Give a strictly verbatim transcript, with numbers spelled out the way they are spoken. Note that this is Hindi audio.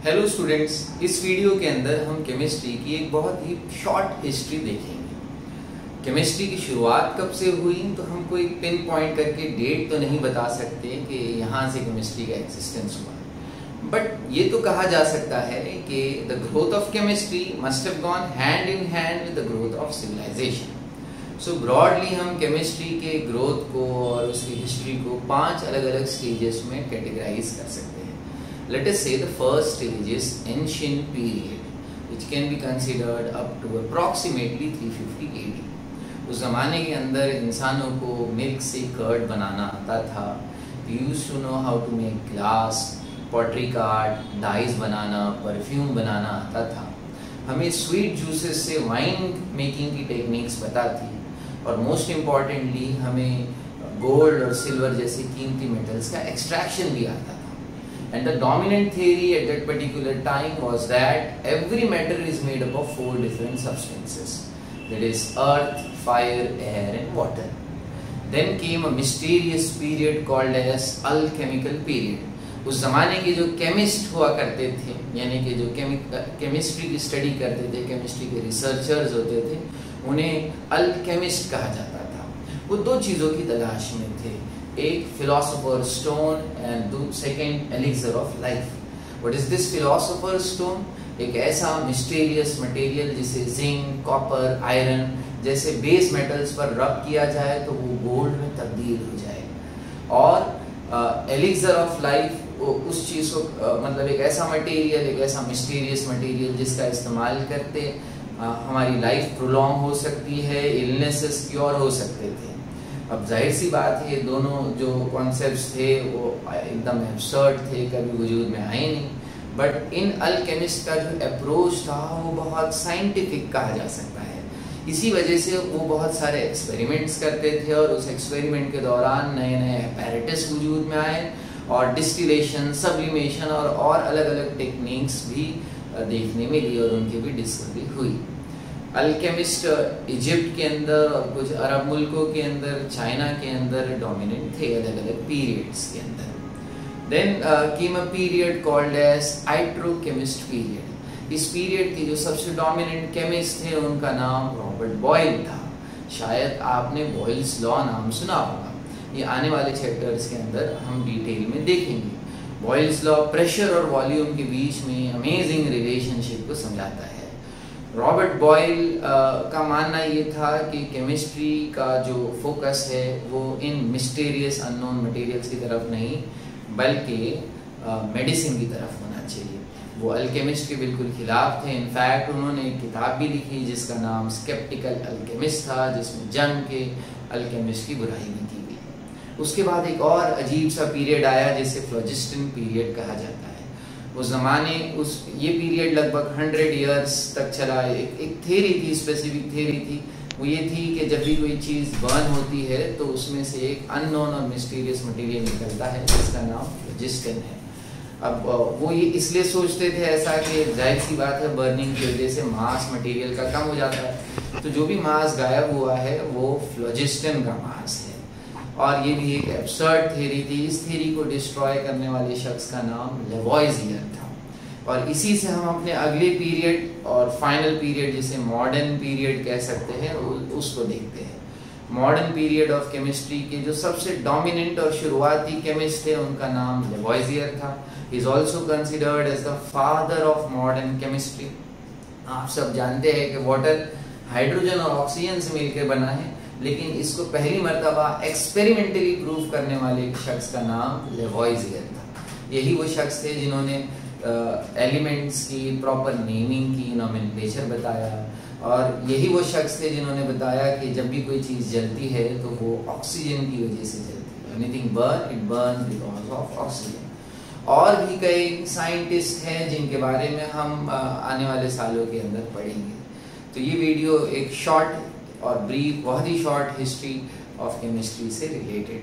हेलो स्टूडेंट्स, इस वीडियो के अंदर हम केमिस्ट्री की एक बहुत ही शॉर्ट हिस्ट्री देखेंगे। केमिस्ट्री की शुरुआत कब से हुई तो हम कोई पिन पॉइंट करके डेट तो नहीं बता सकते कि यहाँ से केमिस्ट्री का एग्जिस्टेंस हुआ, बट ये तो कहा जा सकता है कि the growth of chemistry must have gone hand in hand with the growth of civilization. So broadly हम केमिस्ट्री के ग्रोथ को और उसकी हिस्ट्री को पांच अलग अलग स्टेजेस में कैटेगराइज कर सकते हैं। Let us say the first stage is ancient period, which can be considered up to approximately three fifty A D. उस ज़माने के अंदर इंसानों को मिल्क से कर्ड बनाना आता था। We used to know how to make glass, pottery art, dyes बनाना, परफ्यूम बनाना आता था। हमें स्वीट जूसेस से वाइन मेकिंग की टेक्निक्स पता थी, और मोस्ट इम्पॉर्टेंटली हमें गोल्ड और सिल्वर जैसे कीमती मेटल्स का एक्सट्रैक्शन भी आता था। And the dominant theory at that particular time was that every matter is made up of four different substances, that is earth, fire, air and water. Then came a mysterious period called as alchemical period. उस जमाने के जो केमिस्ट हुआ करते थे, यानी कि जो केमिस्ट्री की स्टडी करते थे, केमिस्ट्री के रिसर्चर्स होते थे, उन्हें अल्केमिस्ट कहा जाता था। वो दो चीज़ों की तलाश में थे, एक philosopher stone and second elixir of life. What is this philosopher stone? एक ऐसा मिस्टीरियस मटेरियल जिसे जिंक, कॉपर, आयरन जैसे बेस मेटल्स पर रब किया जाए तो वो गोल्ड में तब्दील हो जाए। और एलिक्सर ऑफ लाइफ उस चीज को uh, मतलब एक ऐसा मटेरियल, एक ऐसा मिस्टीरियस मटेरियल जिसका इस्तेमाल करते uh, हमारी लाइफ प्रोलॉन्ग हो सकती है, इलनेसेस क्योर हो सकते थे। अब जाहिर सी बात है, ये दोनों जो कॉन्सेप्ट्स थे वो एकदम एब्सर्ड थे, कभी वजूद में आए नहीं, बट इन अल्केमिस्ट का जो अप्रोच था वो बहुत साइंटिफिक कहा जा सकता है। इसी वजह से वो बहुत सारे एक्सपेरिमेंट्स करते थे, और उस एक्सपेरिमेंट के दौरान नए नए अपैरेटस वजूद में आए, और डिस्टिलेशन, सब्लिमेशन और और अलग अलग टेक्निक्स भी देखने मिली, और उनकी भी डिस्कवरी हुई। अल्केमिस्ट इजिप्ट के अंदर और कुछ अरब मुल्कों के अंदर, चाइना के अंदर डोमिनेंट थे अलग अलग पीरियड्स के अंदर। Then came a period called as hydrochemist period. इस पीरियड के जो सबसे डोमिनेंट केमिस्ट थे उनका नाम रॉबर्ट बॉयल था। शायद आपने बॉयल्स लॉ नाम सुना होगा, ये आने वाले चैप्टर्स के अंदर हम डिटेल में देखेंगे। बॉयल्स लॉ प्रेशर और वॉल्यूम के बीच में अमेजिंग रिलेशनशिप को समझाता है। रॉबर्ट बॉयल का मानना ये था कि केमिस्ट्री का जो फोकस है वो इन मिस्टीरियस अननोन मटेरियल्स की तरफ नहीं, बल्कि मेडिसिन की तरफ होना चाहिए। वो अल्केमिस्ट के बिल्कुल खिलाफ थे। इनफैक्ट उन्होंने एक किताब भी लिखी जिसका नाम स्केप्टिकल अल्केमिस्ट था, जिसमें जंग के अल्केमिस्ट की बुराई भी की गई। उसके बाद एक और अजीब सा पीरियड आया जिसे फ्लोजिस्टन पीरियड कहा जाता है। उस जमाने उस ये पीरियड लगभग हंड्रेड इयर्स तक चला। एक एक थेरी थी, स्पेसिफिक थेरी थी, वो ये थी कि जब भी कोई चीज़ बर्न होती है तो उसमें से एक अननोन और मिस्टीरियस मटेरियल निकलता है जिसका नाम फ्लोजिस्टन है। अब वो ये इसलिए सोचते थे ऐसा कि जाहिर सी बात है, बर्निंग की वजह से मास मटेरियल का कम हो जाता है, तो जो भी मास गायब हुआ है वो फ्लोजिस्टन का मास है। और ये भी एक एब्सर्ड थ्योरी थी। इस थ्योरी को डिस्ट्रॉय करने वाले शख्स का नाम लेवॉइजियर था। और इसी से हम अपने अगले पीरियड और फाइनल पीरियड, जिसे मॉडर्न पीरियड कह सकते हैं, उसको देखते हैं। मॉडर्न पीरियड ऑफ केमिस्ट्री के जो सबसे डोमिनेंट और शुरुआती केमिस्ट थे उनका नाम लेवॉइजियर था। He is also considered as the father of modern chemistry. आप सब जानते हैं कि वाटर हाइड्रोजन और ऑक्सीजन से मिलकर बना है, लेकिन इसको पहली मर्तबा एक्सपेरिमेंटली प्रूव करने वाले एक शख्स का नाम लेवॉइजियर था। यही वो शख्स थे जिन्होंने एलिमेंट्स uh, की प्रॉपर नेमिंग की, नॉमेनक्लेचर बताया, और यही वो शख्स थे जिन्होंने बताया कि जब भी कोई चीज़ जलती है तो वो ऑक्सीजन की वजह से जलती है। Anything burn, it burn because of oxygen. और भी कई साइंटिस्ट हैं जिनके बारे में हम uh, आने वाले सालों के अंदर पढ़ेंगे। तो ये वीडियो एक शॉर्ट और ब्रीफ, बहुत ही शॉर्ट हिस्ट्री ऑफ केमिस्ट्री से रिलेटेड